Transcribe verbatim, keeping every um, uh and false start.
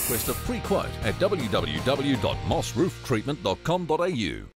request a free quote at w w w dot moss roof treatment dot com dot a u.